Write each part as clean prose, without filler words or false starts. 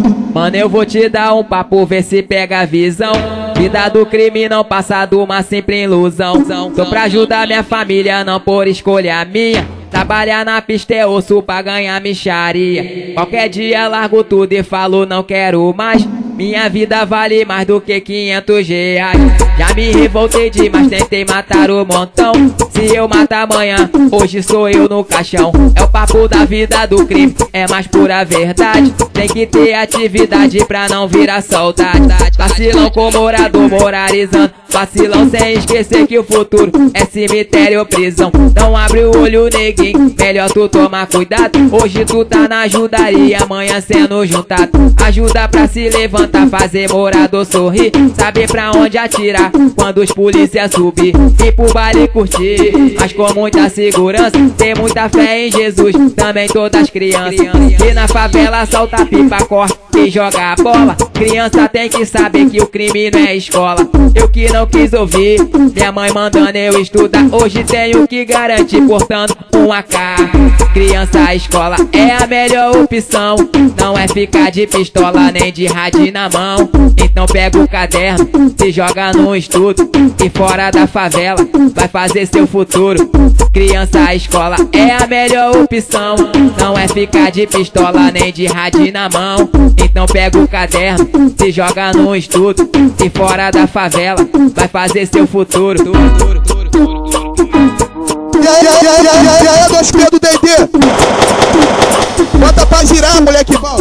Mano, eu vou te dar um papo, ver se pega a visão. Vida do crime não passa de uma simples ilusão. Tô pra ajudar minha família, não por escolha minha. Trabalhar na pista é osso pra ganhar micharia. Qualquer dia largo tudo e falo não quero mais. Minha vida vale mais do que 500 reais. Já me revoltei demais, tentei matar o montão. Se eu matar amanhã, hoje sou eu no caixão. É o papo da vida do crime, é mais pura verdade. Tem que ter atividade pra não virar saudade. Vacilão com morador moralizando. Vacilão sem esquecer que o futuro é cemitério ou prisão. Então abre o olho, neguinho, melhor tu tomar cuidado. Hoje tu tá na ajudaria, amanhã sendo juntado. Ajuda pra se levantar, fazer morador sorrir. Saber pra onde atirar quando os polícia subir. Ir pro baile curtir, mas com muita segurança. Tem muita fé em Jesus, também todas as crianças. E na favela solta pipa, corre e joga a bola. Criança tem que saber que o crime não é escola. Eu que não quis ouvir, minha mãe mandando eu estudar. Hoje tenho que garantir, portando um AK. Criança, a escola é a melhor opção. Não é ficar de pistola nem de rádio na mão. Então pega o caderno, se joga no estudo. E fora da favela, vai fazer seu futuro. Criança, a escola é a melhor opção. Não é ficar de pistola nem de rádio na mão. Então pega o caderno, se joga no estudo. E fora da favela, vai fazer seu futuro. E aí, dois P do D&D. Bota pra girar, moleque bom.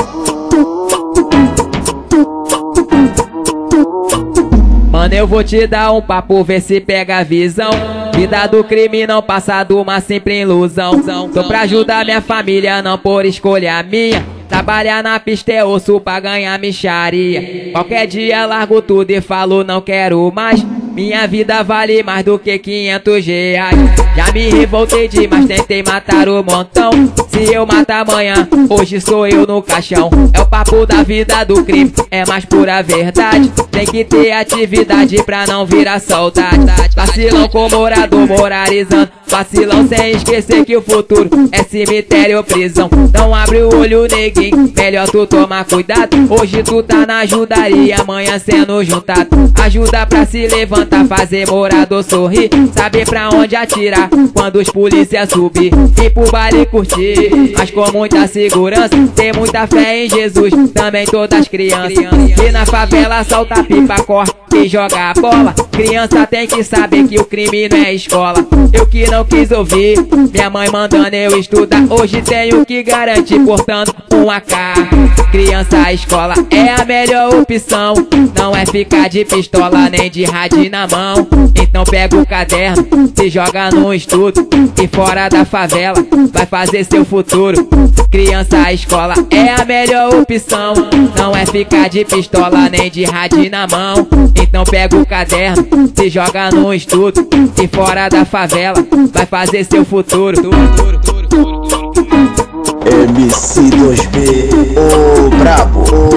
Mano, eu vou te dar um papo, ver se pega a visão. Vida do crime não passa de uma simples ilusão. Tô pra ajudar minha família, não por escolha minha. Trabalhar na pista é osso pra ganhar micharia. Qualquer dia largo tudo e falo não quero mais. Minha vida vale mais do que 500 reais. Já me revoltei demais, tentei matar o montão. Se eu matar amanhã, hoje sou eu no caixão. É o papo da vida do crime, é mais pura verdade. Tem que ter atividade pra não virar saudade. Vacilão com morador moralizando. Vacilão sem esquecer que o futuro é cemitério ou prisão. Então abre o olho, neguinho, melhor tu tomar cuidado. Hoje tu tá na ajudaria, amanhã sendo juntado. Ajuda pra se levantar, fazer morador sorrir. Saber pra onde atirar quando os polícia subir. Ir pro baile curtir, mas com muita segurança. Tem muita fé em Jesus, também todas as crianças. E na favela solta pipa, corre e joga a bola. Criança tem que saber que o crime não é escola. Eu que não quis ouvir, minha mãe mandando eu estudar. Hoje tenho que garantir, portando um AK. Criança, a escola é a melhor opção. Não é ficar de pistola nem de rádio na mão. Então pega o caderno, se joga no estudo. E fora da favela, vai fazer seu futuro. Criança, a escola é a melhor opção. Não é ficar de pistola nem de rádio na mão. Então pega o caderno, se joga no estudo. E fora da favela, vai fazer seu futuro. MC 2B, ô brabo.